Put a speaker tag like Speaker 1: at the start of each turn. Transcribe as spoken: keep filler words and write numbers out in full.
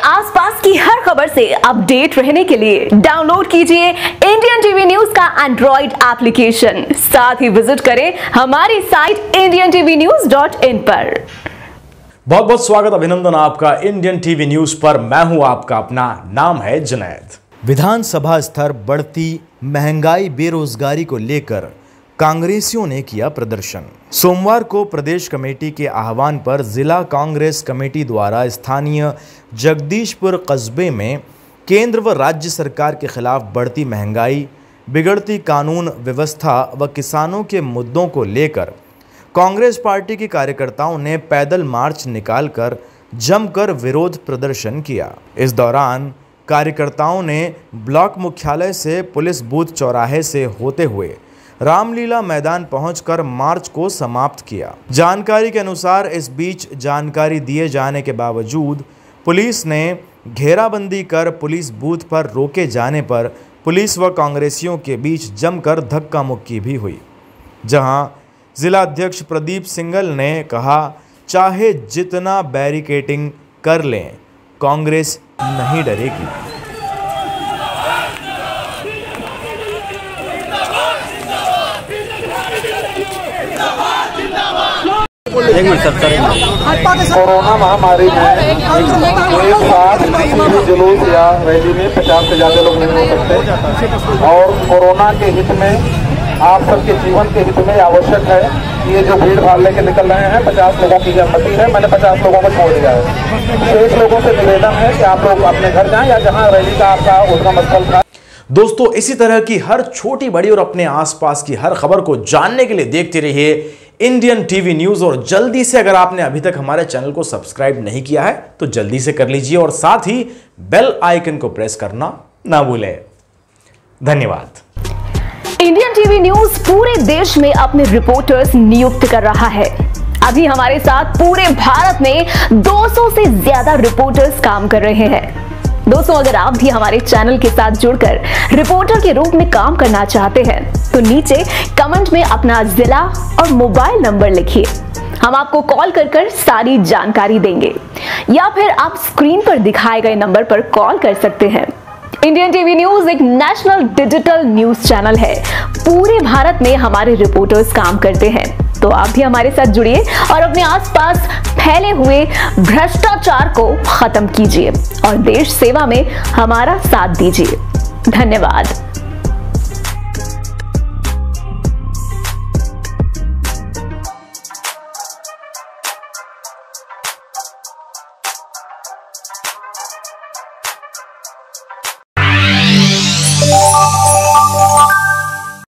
Speaker 1: आसपास की हर खबर से अपडेट रहने के लिए डाउनलोड कीजिए इंडियन टीवी न्यूज का एंड्रॉइड एप्लीकेशन। साथ ही विजिट करें हमारी site Indian TV news dot in पर।
Speaker 2: बहुत बहुत स्वागत, अभिनंदन आपका इंडियन टीवी न्यूज पर। मैं हूं आपका अपना, नाम है जुनैद।
Speaker 3: विधानसभा स्तर बढ़ती महंगाई बेरोजगारी को लेकर कांग्रेसियों ने किया प्रदर्शन। सोमवार को प्रदेश कमेटी के आह्वान पर जिला कांग्रेस कमेटी द्वारा स्थानीय जगदीशपुर कस्बे में केंद्र व राज्य सरकार के खिलाफ बढ़ती महंगाई, बिगड़ती कानून व्यवस्था व किसानों के मुद्दों को लेकर कांग्रेस पार्टी के कार्यकर्ताओं ने पैदल मार्च निकालकर जमकर विरोध प्रदर्शन किया। इस दौरान कार्यकर्ताओं ने ब्लॉक मुख्यालय से पुलिस बूथ चौराहे से होते हुए रामलीला मैदान पहुंचकर मार्च को समाप्त किया। जानकारी के अनुसार इस बीच जानकारी दिए जाने के बावजूद पुलिस ने घेराबंदी कर पुलिस बूथ पर रोके जाने पर पुलिस व कांग्रेसियों के बीच जमकर धक्का मुक्की भी हुई, जहां जिला अध्यक्ष प्रदीप सिंगल ने कहा, चाहे जितना बैरिकेडिंग कर लें, कांग्रेस नहीं डरेगी।
Speaker 4: एक मिनट सर, कोरोना महामारी में एक साथ किसी जुलूस या रैली में पचास से ज्यादा लोग नहीं हो सकते और कोरोना के हित में, आप सबके जीवन के हित में आवश्यक है कि ये जो भीड़ भाड़ लेके निकल रहे हैं, पचास लोगों की अनुमति है, मैंने पचास लोगों को छोड़ दिया है। एक लोगों से निवेदन है कि आप लोग अपने घर जाएं या जहां रैली का आपका उद्गम स्थल था।
Speaker 2: दोस्तों, इसी तरह की हर छोटी बड़ी और अपने आसपास की हर खबर को जानने के लिए देखते रहिए इंडियन टीवी न्यूज। और जल्दी से, अगर आपने अभी तक हमारे चैनल को सब्सक्राइब नहीं किया है तो जल्दी से कर लीजिए और साथ ही बेल आइकन को प्रेस करना ना भूलें। धन्यवाद।
Speaker 1: इंडियन टीवी न्यूज पूरे देश में अपने रिपोर्टर्स नियुक्त कर रहा है। अभी हमारे साथ पूरे भारत में दो सौ से ज्यादा रिपोर्टर्स काम कर रहे हैं। दोस्तों, अगर आप भी हमारे चैनल के साथ जुड़कर रिपोर्टर के रूप में काम करना चाहते हैं तो नीचे कमेंट में अपना जिला और मोबाइल नंबर लिखिए। हम आपको कॉल कर कर सारी जानकारी देंगे, या फिर आप स्क्रीन पर दिखाए गए नंबर पर कॉल कर सकते हैं। इंडियन टीवी न्यूज एक नेशनल डिजिटल न्यूज चैनल है। पूरे भारत में हमारे रिपोर्टर्स काम करते हैं, तो आप भी हमारे साथ जुड़िए और अपने आसपास फैले हुए भ्रष्टाचार को खत्म कीजिए और देश सेवा में हमारा साथ दीजिए। धन्यवाद।